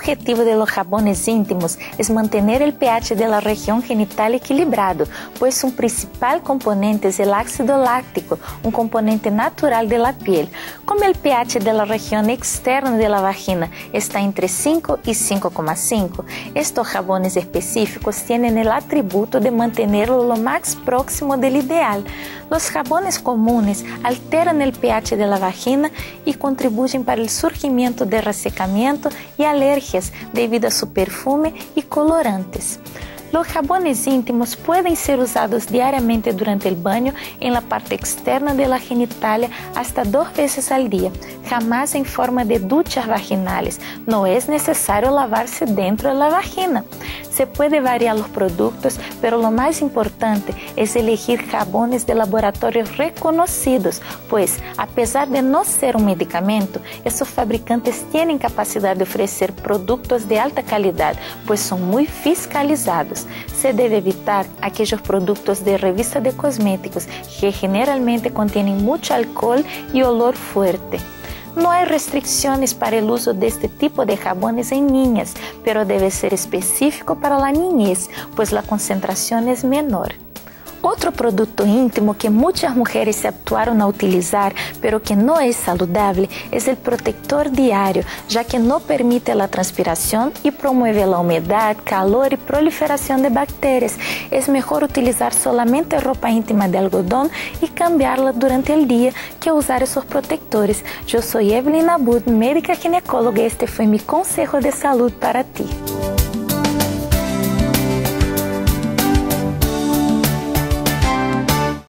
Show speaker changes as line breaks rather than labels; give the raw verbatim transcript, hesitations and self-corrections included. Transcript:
objetivo de los jabones íntimos es mantener el pH de la región genital equilibrado, pues su principal componente es el ácido láctico, un componente natural de la piel. Como el pH de la región externa de la vagina está entre cinco y cinco coma cinco, estos jabones específicos tienen el atributo de mantenerlo lo más próximo del ideal. Los jabones comunes alteran el pH de la vagina y contribuyen para el surgimiento de resecamiento y alergias debido a su perfume y colorantes. Los jabones íntimos pueden ser usados diariamente durante el baño en la parte externa de la genitalia hasta dos veces al día, jamás en forma de duchas vaginales. No es necesario lavarse dentro de la vagina. Se puede variar los productos, pero lo más importante es elegir jabones de laboratorios reconocidos, pues a pesar de no ser un medicamento, estos fabricantes tienen capacidad de ofrecer productos de alta calidad, pues son muy fiscalizados. Se debe evitar aquellos productos de revista de cosméticos que generalmente contienen mucho alcohol y olor fuerte. No hay restricciones para el uso de este tipo de jabones en niñas, pero debe ser específico para la niñez, pues la concentración es menor. Otro producto íntimo que muchas mujeres se habituaron a utilizar, pero que no es saludable, es el protector diario, ya que no permite la transpiración y promueve la humedad, calor y proliferación de bacterias. Es mejor utilizar solamente ropa íntima de algodón y cambiarla durante el día que usar esos protectores. Yo soy Evelyn Abud, médica ginecóloga, y este fue mi consejo de salud para ti.